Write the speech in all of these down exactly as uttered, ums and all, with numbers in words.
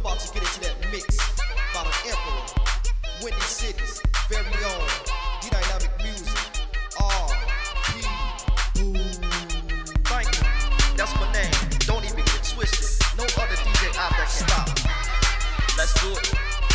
about to get into that mix by the Emperor, Windy City's very own D-Dynamic Music, R P Thank you, that's my name, don't even get twisted. No other D J out there can stop me. Let's do it.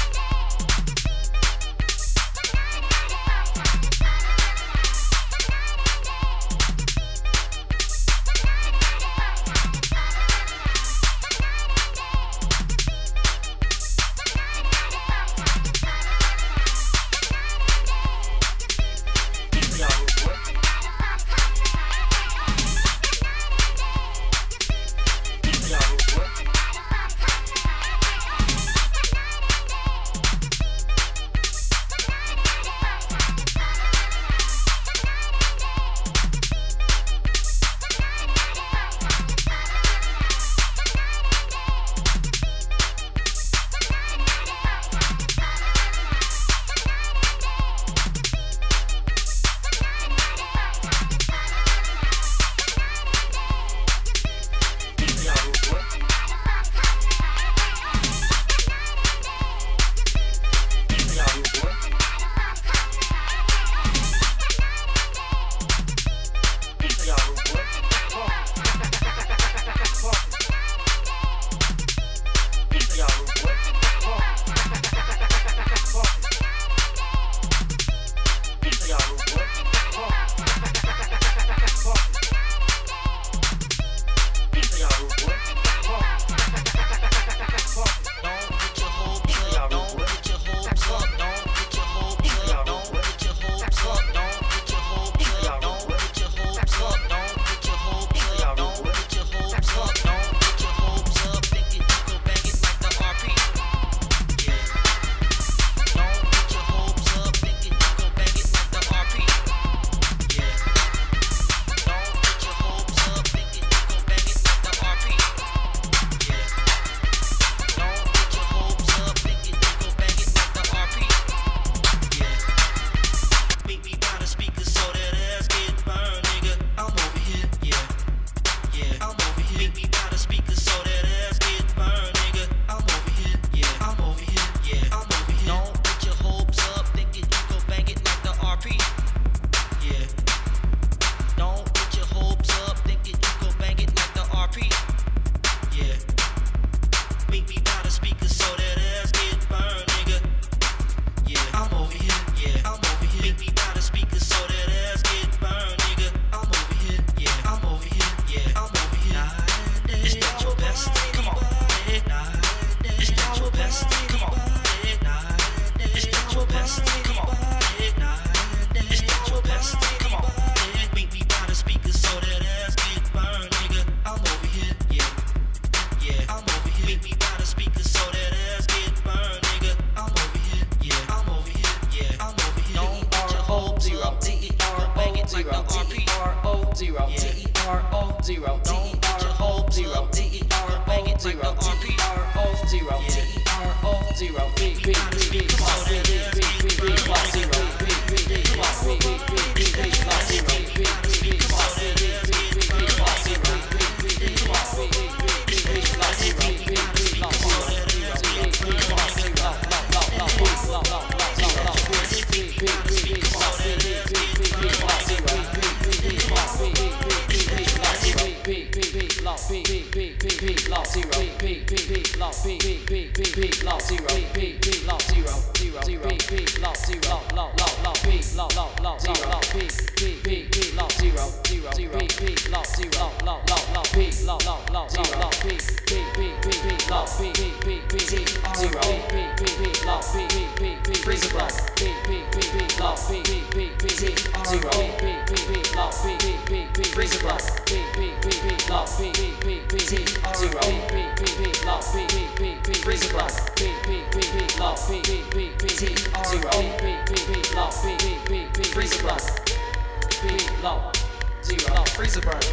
Freezaburn,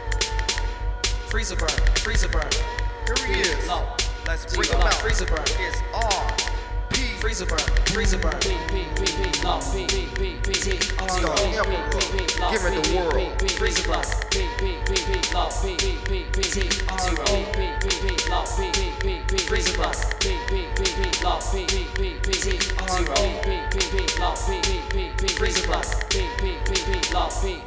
Freezaburn, Freezaburn. Here he is. Let's bring him out. Freezaburn. It's R P Freezaburn, Freezaburn. Give it the world. Freezaburn. Freezaburn. Freezaburn, beat, beat, beat, beat, low, beat.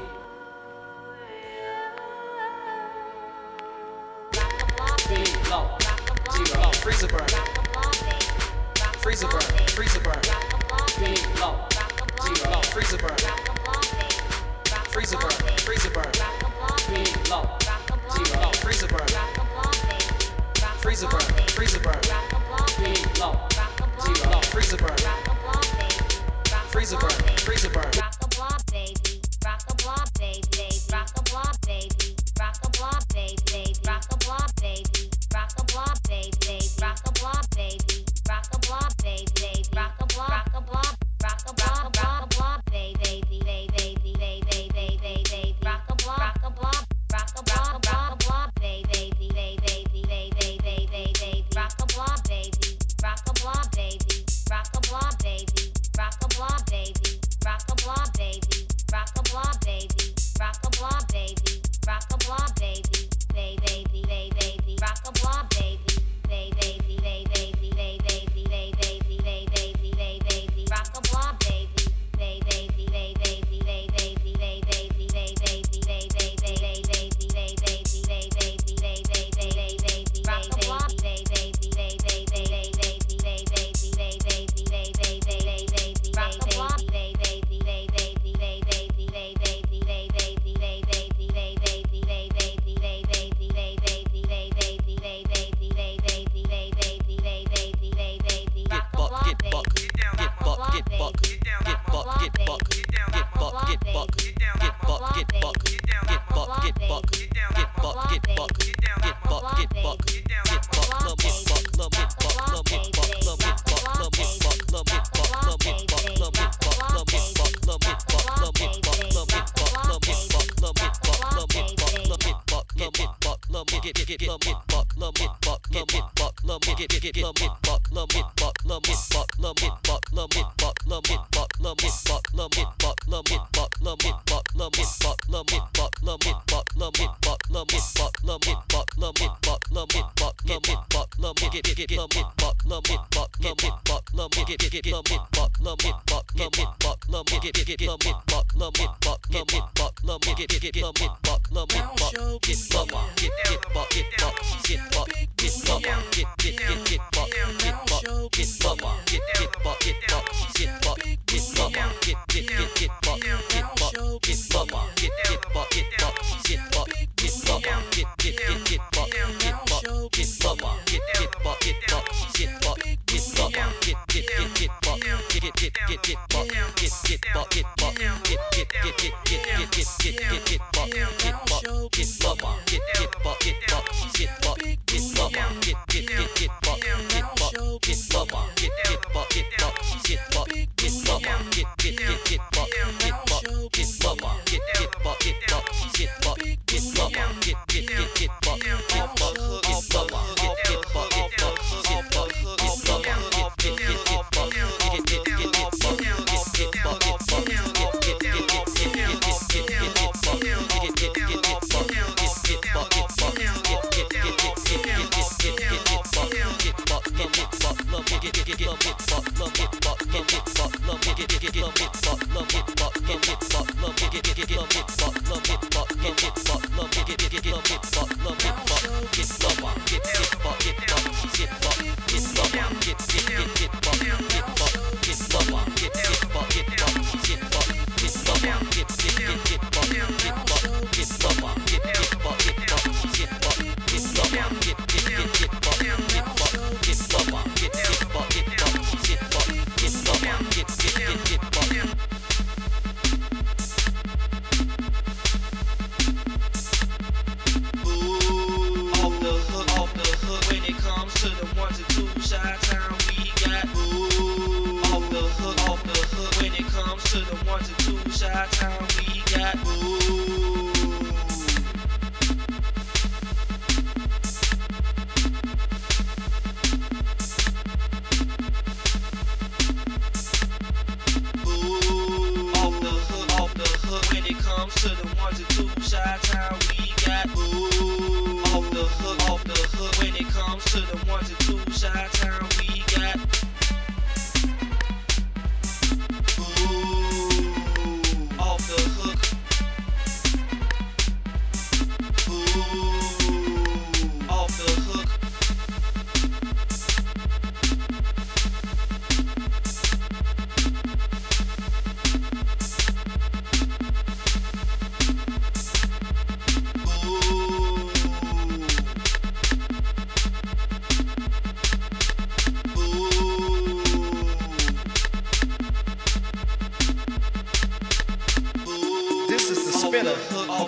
Beat, low, zero, Freezaburn. Freezaburn, Freezaburn, beat, low, zero, Freezaburn. Freezaburn, Freezaburn, beat, low, zero, Freezaburn. Freezaburn, Freezaburn, beat, low, zero, Freezaburn. Freezaburn, Freezaburn. Roca-bye-Baby, Roca-bye-Baby, Roca-bye-Baby, Roca-bye-Baby, Roca-bye-Baby, Roca-bye-Baby, Roca-bye-Baby, Roca-bye-Baby, Roca-bye, Roca-bye-Baby, baby, baby, baby, baby, baby, Roca-bye, Roca-bye, Roca-bye-Baby, baby, baby, baby, baby, Roca-bye-Baby, Roca-bye-Baby, Roca-bye-Baby, Roca-bye-Baby, Roca-bye-Baby, Roca-bye-Baby, Roca-bye-Baby, Roca-bye-Baby, baby, baby, baby, Roca-bye-Baby, baby, baby, baby, baby, baby, baby, baby, Roca-bye-Baby, baby, baby, baby, baby, baby, baby,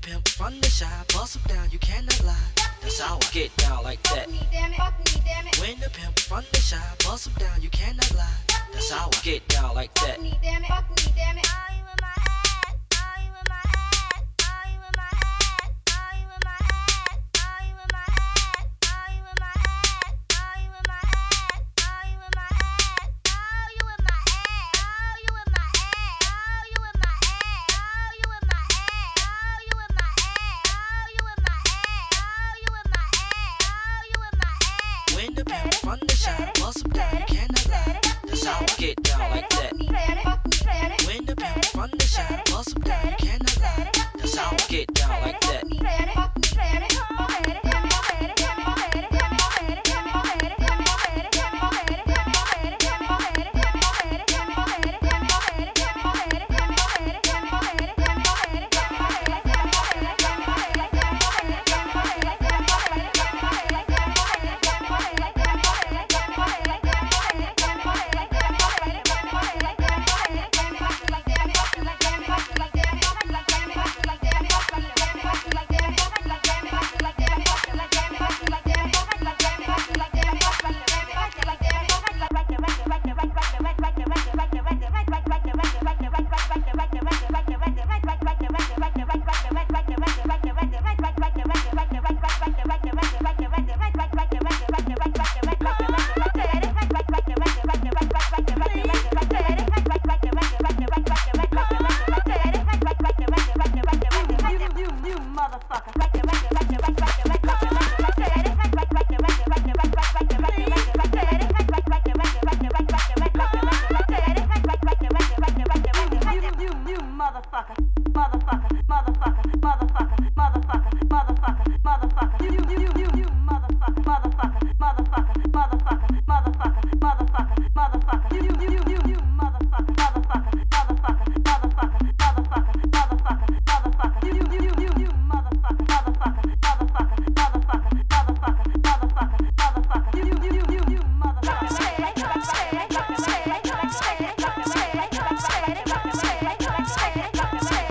pimp from the shy, bust him down, you cannot lie. That's how I get down like that. When the pimp from the shy, bust him down, you cannot lie. That's how I get down like that. Get down like that. When the pimp from the shy, bust him down, you cannot lie. That's how I get down like that. Say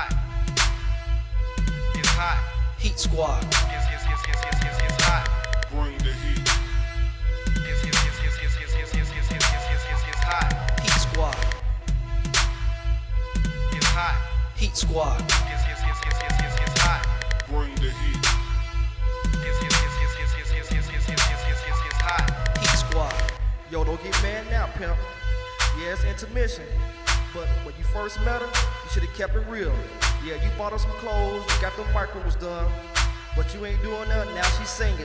Squad. It's, it's, it's, it's, it's, it's, it's hot. Bring the heat. It's, it's, it's, it's, it's, it's, it's, it's, it's, it's, it's, it's, it's hot. Heat Squad. It's hot. Heat Squad. It's, it's, it's, it's, it's, it's, it's hot. Bring the heat. It's, it's, it's, it's, it's, it's, it's, it's, it's, it's, it's, it's, it's hot. Heat Squad. Yo, don't get mad now, pimp. Yeah, it's intermission. But when you first met her, you should have kept it real. Yeah, you bought her some clothes, you got the micros done, but you ain't doing nothing, now she's singing.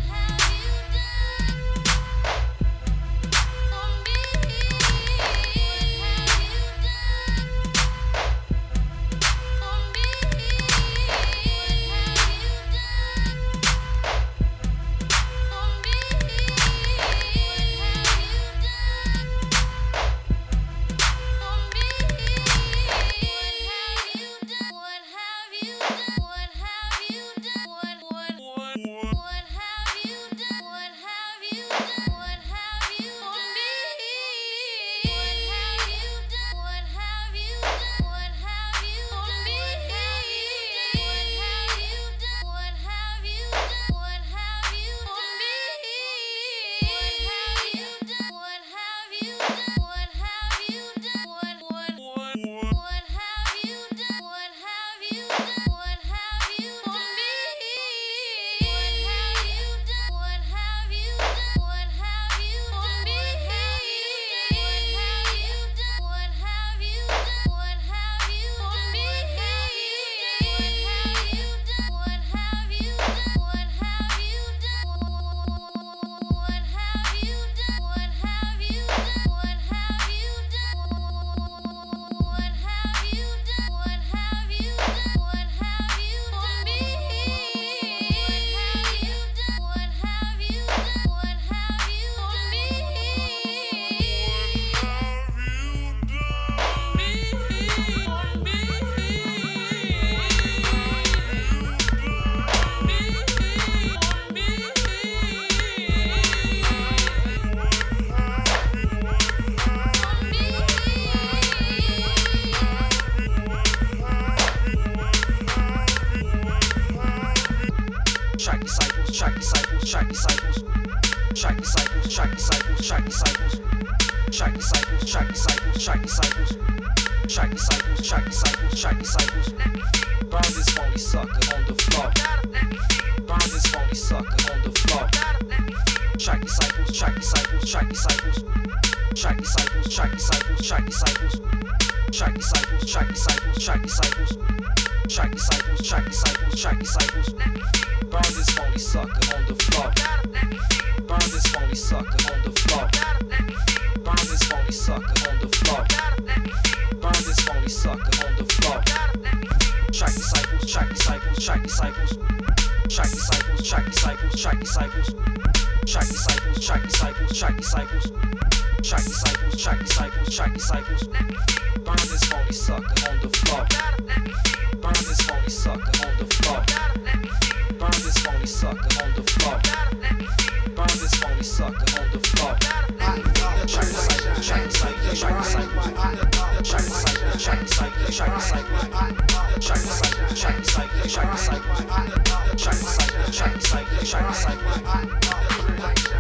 track disciples, track disciples, track disciples, track disciples, track disciples, track disciples, track disciples, track disciples, track disciples, track disciples, track disciples. Burn this phony sucker on the floor. Burn this phony sucker on the floor. Track disciples, track disciples, track disciples, track disciples, track disciples, track disciples, track disciples, track disciples, track disciples, track disciples, track disciples, track disciples. Burn this phony sucker on the floor. Burn this phony sucker on the floor. Burn this phony sucker on the floor. Burn this phony sucker on the floor. Track disciples, track disciples, track disciples, track disciples, track disciples, track disciples, track disciples, track disciples, track disciples, track disciples, track disciples, track disciples. Burn this phony sucker on the floor. Burn this phony sucker on the floor. Burn this phony sucker on the floor. Burn this phony sucker on the floor. Track disciples, track disciples, track disciples, track disciples, track disciples, track disciples, track disciples, track disciples, track disciples, track disciples, track disciples, track disciples.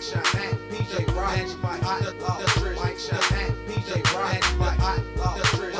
P J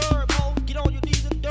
dirt, ho. Get on your knees and dirt.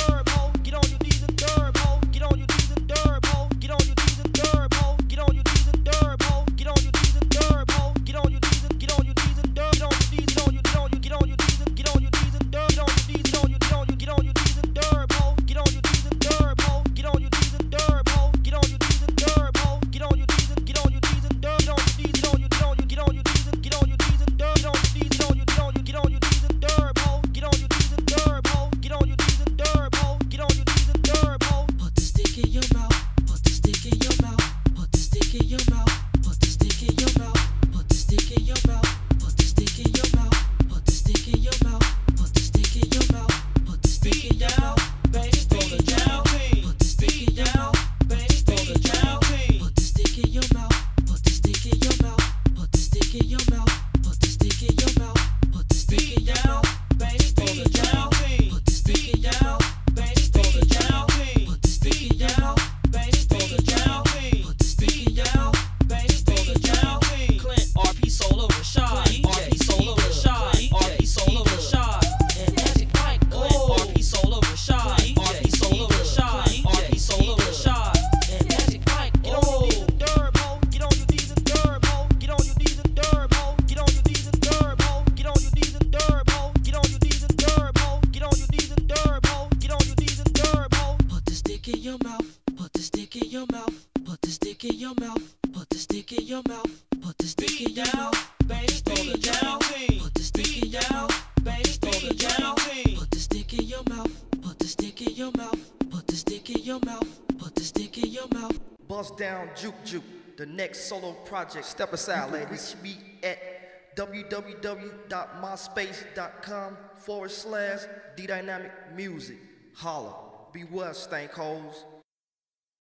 stick in your mouth. Put the stick in your mouth. Put the stick in your mouth. Baby, down. Put the stick in your mouth. Baby, down. Put the stick in your mouth. Put the stick in your mouth. Put the stick in your mouth. Put the stick in your mouth. Bust down Juke Juke, the next solo project. Step aside, ladies. Reach me at www.myspace.com forward slash D Dynamic Music. Holla. Be well, stank hoes.